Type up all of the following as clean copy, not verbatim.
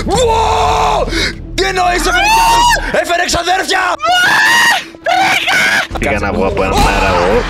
Τι εννοείς, έφερε κι άλλους! Έφερε ξαδέρφια! Πήγα να βγω από έναν άραγο.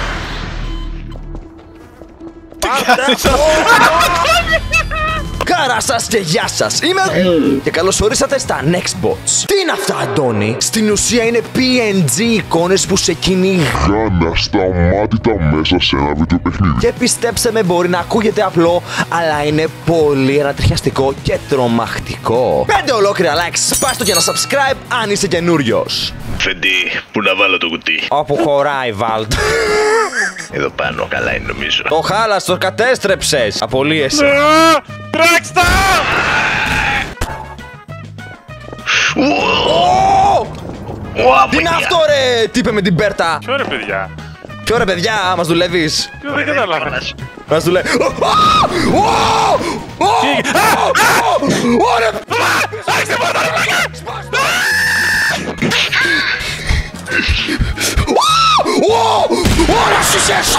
Χαρά σας και γεια σας! Είμαι και καλώς ορίσατε στα Nextbots. Τι είναι αυτά, Αντώνη? Στην ουσία είναι PNG εικόνες που σε κυνηγάνε ασταμάτητα μέσα σε ένα βιντεοπαιχνίδι. και πιστέψτε με, μπορεί να ακούγεται απλό, αλλά είναι πολύ ανατριχιαστικό και τρομακτικό. 5 ολόκληρα likes, σπάστο και ένα subscribe αν είσαι καινούριος. Φεντί, πού να βάλω το κουτί? Όπου χωράει, βάλτο. Εδώ πάνω, καλά είναι νομίζω. Το χάλας, το κατέστρεψες. Απολύεσαι. Τρέξτε! Τι είναι αυτό, ρε, τι είπε με την Πέρτα? Ποιο ρε παιδιά? Ποιο ρε, παιδιά, μας δουλεύεις? Ποιο δεν καταλάβα. Μας δουλεύει. Ωραία! Άρχισε πάντα, ρε πλάκα! Ωραία, σουσες!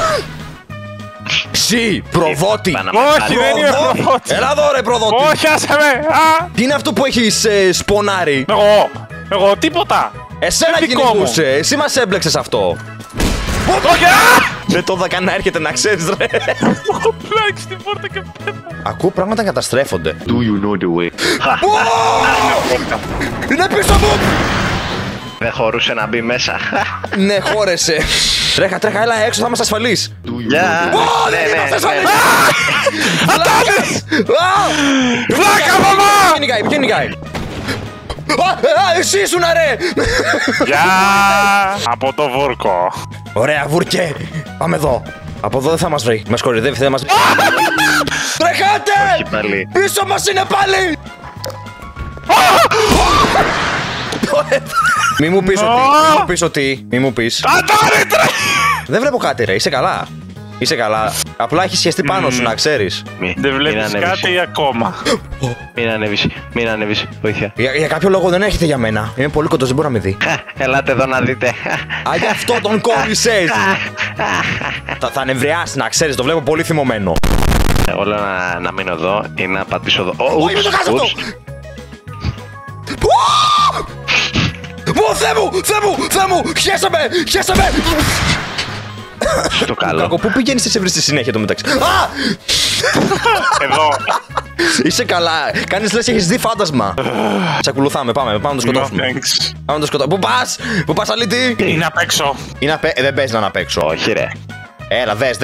Συ, προδότη! Όχι, δεν είναι προδότης. Έλα εδώ, ρε, προδότη! Όχι, άσε με! Τι είναι αυτό που έχεις σπονάρει? Εγώ τίποτα! Εσένα Δεν δικό μου. κυνηγούσε, εσύ μας έμπλεξες αυτό. Όχι! Δεν το είδα να έρχεται, να ξέρεις, ρε. Έχω πλάξει την πόρτα και πέτα. Ακούω πράγματα να καταστρέφονται. Do you know the way? Είναι πίσω μου! Δεν χωρούσε να μπει μέσα. Ναι, χώρεσε. Τρέχα, τρέχα, έλα έξω, θα είμαστε ασφαλείς. Γεια! Δεν είμαστε ασφαλείς! Αντώνης! Βλάκα, μαμά! Ποιο νικάει? Εσύ ήσουνα, ρε! Γεια! Από το βούρκο. Ωραία, βούρκε! Πάμε εδώ. Από εδώ δεν θα μας βρει. Μας κορυδεύει, δεν μας βρει. Τρεχάτε! Όχι πάλι. Πίσω μας είναι πάλι! Μη μου πεις ότι, μη μου πεις ότι, μη μου πεις. Αντώνη, Δεν βλέπω κάτι, ρε, είσαι καλά. Είσαι καλά. Απλά έχει σχεστεί πάνω σου, να ξέρεις. δεν βλέπεις κάτι ακόμα. Μην ανέβεις, βοήθεια. Για κάποιο λόγο δεν έρχεται για μένα. Είμαι πολύ κοντός, δεν μπορεί να με δει. Ελάτε εδώ να δείτε. Α, γι' αυτό τον κόλλησες. Θα νευριάσει, να ξέρεις, το βλέπω πολύ θυμωμένο. Εγώ λέω να μείνω εδώ ή να πατήσω εδώ. Όχι, μην το κάνεις αυτό! Θεέ μου, Θεέ μου, Θεέ μου! Χέσε με, χέσε με! Στο καλό. Κακό, πού πηγαίνεις εσύ στη συνέχεια το μεταξύ? Α! Εδώ. Είσαι καλά, κάνεις λες έχεις δει φάντασμα. Σε ακολουθάμε, πάμε να το σκοτώσουμε. Πάμε να το σκοτώσουμε. Πού πας αλήτη? Είναι απ' έξω. Δεν παίζει να είναι απ' έξω. Όχι ρε. Έλα, δες.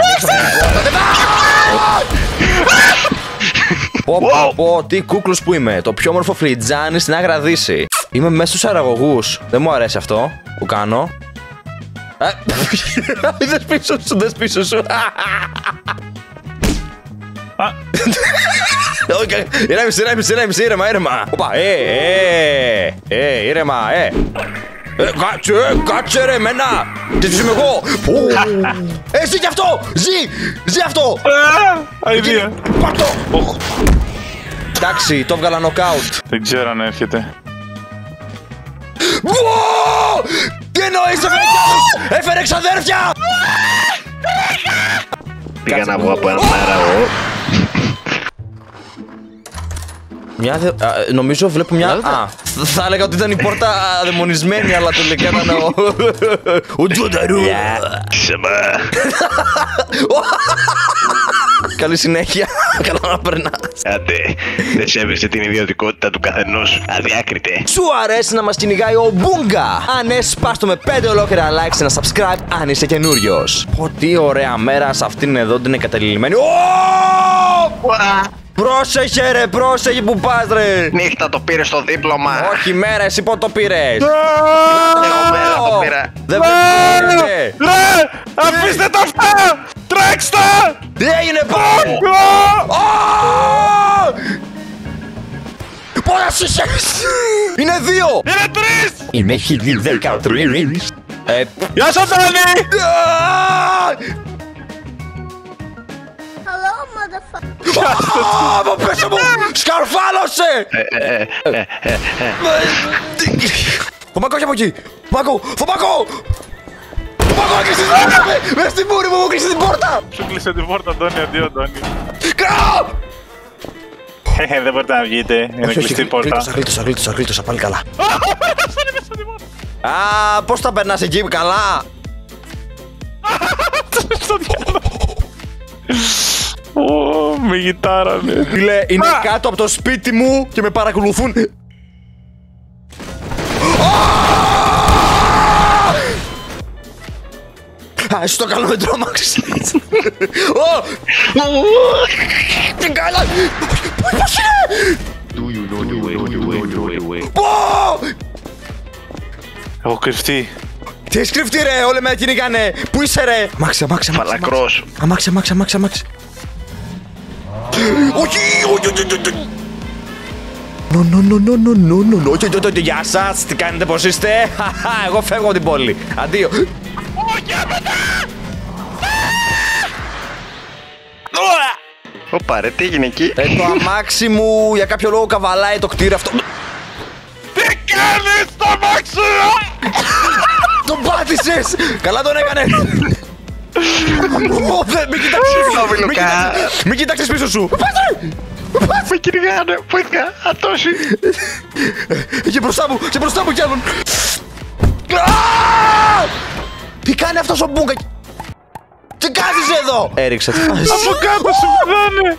Πω, τι κούκλος που είμαι. Το πιο όμορφο φλιτζάνι στην Άγρα Δύση. Είμαι μέσα στους αραγωγούς. Δεν μου αρέσει αυτό που κάνω. Δες πίσω σου, δες πίσω σου. Ήρεμα. Οπα, ήρεμα, Κάτσε ρε εμένα! Τι είμαι εγώ! Ζει κι αυτό! Ζει αυτό! Αηδία. Πάρ' το! Εντάξει, το έβγαλα νοκάουτ. Δεν ξέρω αν έρχεται. Τι εννοείς, έφερε κι άλλους! Έφερε ξαδέρφια! Πήγα να βγω από έναν άραγο. Νομίζω βλέπω μια... Θα έλεγα ότι ήταν η πόρτα δαιμονισμένη, αλλά τελικά ήταν ο Τζονταρού. Ξεμά. Καλή συνέχεια. Καλά να περνάς. Άντε, δεν σέβεσαι την ιδιωτικότητα του καθενός. Αδιάκριτε. Σου αρέσει να μας κυνηγάει ο Μπουγκα? Αν ναι, σπάστο με 5 ολόκληρα likes και ένα subscribe αν είσαι καινούριος. Πω, τι ωραία μέρα σε αυτήν εδώ την εγκαταλειμμένη. Πρόσεχε ρε, πρόσεχε που πας ρε. Νύχτα το πήρε στο δίπλωμα. Όχι μέρα, εσύ πότε το πήρες? Εγώ μέρα το πήρα. Δεν βλέπετε. Ρε! Αφήστε τα αυτά! Τρέξτε! Τι έγινε πάνω? Πόσα σουσες? Είναι 2. Είναι 3! Είμαι 1013. Γεια σου Αντώνη! Hello, motherfucker. Από πίσω μου! Σκαρφάλωσε! Φωμάκο, όχι από εκεί! Φωμάκο! Φωμάκο! Φωμάκο, έκλεισες την πόρτα! Μες στην μούρη μου, έκλεισες την πόρτα! Σου κλείσε την πόρτα, Αντώνη, αντίο Αντώνη. Κράω! Δεν μπορείτε να βγείτε. Είναι κλειστή η πόρτα. Γλίτωσα πάλι καλά. Α, πώς τα περνάς εκεί, καλά. Με γιτάρανε. Φίλε, είναι κάτω από το σπίτι μου και με παρακολουθούν. Α, εσύ το καλό με τρόμαξες. Τι καλά. Πώς είναι. Έχω κρυφτεί. Τι έχεις κρυφτεί ρε, όλοι με κυνηγάνε. Πού είσαι ρε. Αμάξε. Μαλακρός. Αμάξε. Όχι. No. Γεια σας, τι κάνετε, πώς είστε. Εγώ φεύγω από την πόλη. Αντίο. Ωπα ρε, τι έγινε εκεί. Το αμάξι μου για κάποιο λόγο καβαλάει το κτίριο αυτό. Τι κάνεις στο αμάξι μου! Τον πάτησες! Καλά τον έκανες! Μην κοιτάξεις πίσω σου! Με κυνηγάνε, βοήθεια, ατώσει. Και μπροστά μου κι άλλον! Τι κάνει αυτός ο Μπούγκα! Τι κάνεις εδώ! Έριξε. Από κάτω σου πηδάνε!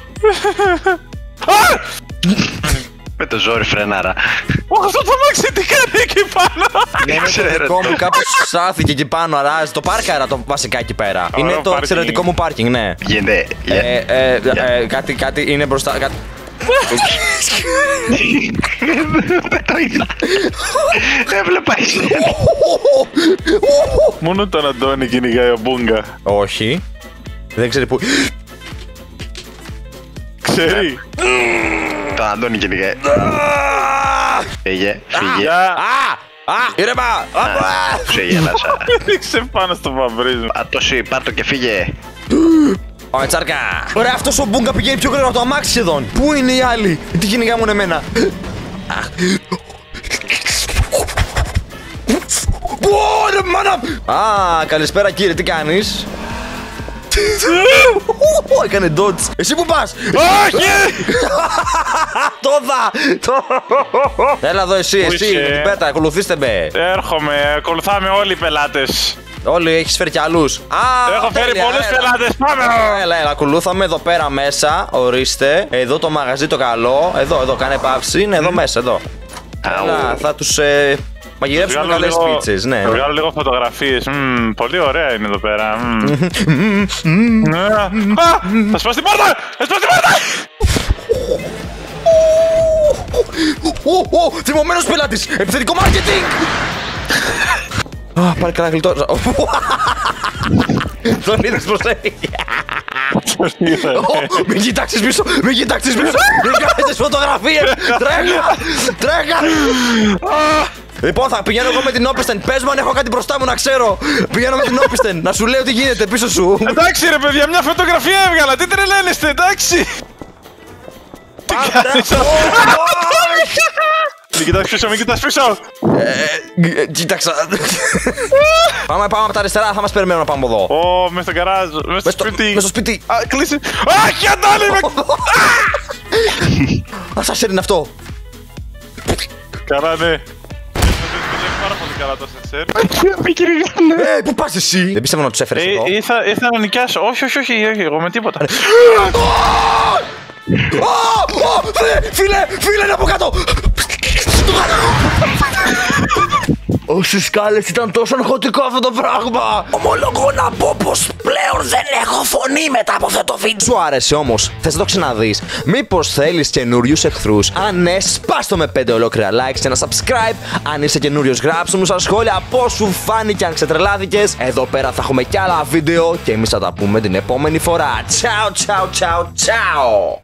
Με το ζόρι φρενάρα. Όχι, αυτό το αμάξι τι κάνει εκεί πάνω! Δεν ξέρω. Το δικό μου κάπως σάθηκε εκεί πάνω, αράζει. Το πάρκαρα το βασικά εκεί πέρα. Είναι το εξαιρετικό μου πάρκινγκ, ναι. Γίνεται. Κάτι είναι μπροστά. Δεν το είδα. Έβλεπα εσύ. Μόνο τον Αντώνη κυνηγάει ο Μπούγκα. Όχι. Δεν ξέρει που. Ξέρει. Το Αντώνη κυνηγάει. Φύγε. Ήρεμα! Σε γέλασα. Ρίξε πάνω στο βαμπρίζ. Ατώσει, πάρ' το και φύγε. Ωραία, τσάρκα! Ωραία, αυτός ο Μπούγκα πηγαίνει πιο γρήγορα από το αμάξι σχεδόν. Πού είναι οι άλλοι? Τι κυνηγά μόνο εμένα. Ωραία, μάνα! Α, καλησπέρα κύριε, τι κάνεις? Έκανε dodge. Εσύ που πας? Όχι! Το δα! Έλα εδώ εσύ, με την πέτα, ακολουθήστε με. Έρχομαι, ακολουθάμε όλοι οι πελάτες. Όλοι έχεις φέρει κι άλλους. Έχω φέρει πολλούς πελάτες, πάμε! Έλα, ακολούθαμε εδώ πέρα μέσα, ορίστε. Εδώ το μαγαζί το καλό, εδώ, κάνε παύση, είναι εδώ μέσα, εδώ. Έλα, θα τους μαγειρέψουμε καλές πίτσες, ναι. Θα βγάλω λίγο φωτογραφίες, πολύ ωραία είναι εδώ πέρα. Θα σπάσει την πόρτα! Θα σπάσει την πόρτα! Θυμωμένος πελάτης! Επιθετικό μάρκετινγκ! Πάρε καλά γλιτώσα. Τον είδες πως έχει. Μην κοιτάξεις πίσω! Μην κάνεις φωτογραφίες! Τρέχα! Λοιπόν, θα πηγαίνω εγώ με την Όπιστεν. Πες μου αν έχω κάτι μπροστά μου να ξέρω. Πηγαίνω με την Όπιστεν. Να σου λέω τι γίνεται πίσω σου. Εντάξει ρε παιδιά, μια φωτογραφία έβγαλα. Τι τρελαίνεστε, εντάξει. Τι κάνεις? Μην κοιτάς πίσω. Κοίταξα. Πάμε από τα αριστερά, θα μας περιμένουν να πάμε εδώ. Ω, μες στο γκαράζ, μες στο σπίτι. Μες στο σπίτι. Κλείσε. Αχ, Αντώνη! Ασάσερ είναι αυτό. Καλά, ναι. Πάρα πολύ καλά το ασανσέρ. Πού πας εσύ? Δεν πιστεύω να τους έφερες εδώ. Ήρθα να νοικιάσω. Όχι, εγώ με τίποτα. Φίλε, είναι από κάτω! Όσες σκάλες ήταν τόσο αγχωτικό αυτό το πράγμα. Ομολογώ να πω πως πλέον δεν έχω φωνή μετά από αυτό το βίντεο. Σου άρεσε όμως? Θες να το ξαναδείς? Μήπως θέλεις καινούριους εχθρούς? Αν ναι, σπάστο με 5 ολόκληρα likes και ένα subscribe. Αν είσαι καινούριος, γράψου μου στα σχόλια πώς σου φάνηκε, αν ξετρελάθηκες. Εδώ πέρα θα έχουμε κι άλλα βίντεο και εμείς θα τα πούμε την επόμενη φορά. Ciao.